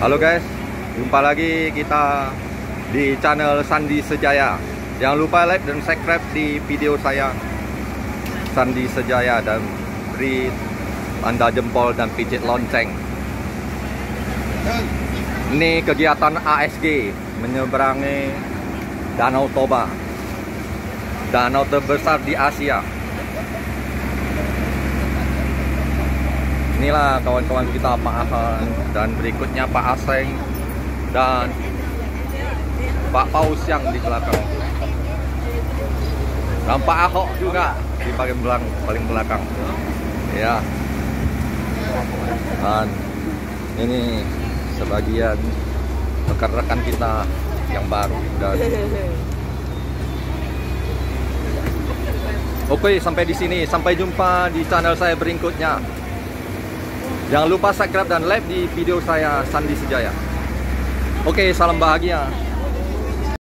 Halo guys, jumpa lagi kita di channel Sandi Sejaya. Jangan lupa like dan subscribe di video saya Sandi Sejaya dan beri tanda jempol dan pijit lonceng. Ini kegiatan ASG menyeberangi Danau Toba, danau terbesar di Asia. Inilah kawan-kawan kita, Pak Ahan, dan berikutnya Pak Aseng dan Pak Paus yang di belakang, dan Pak Ahok juga di paling belakang ya. Dan ini sebagian rekan-rekan kita yang baru. Dan oke, sampai di sini. Sampai jumpa di channel saya berikutnya. Jangan lupa subscribe dan like di video saya Sandi Sejaya. Oke, salam bahagia.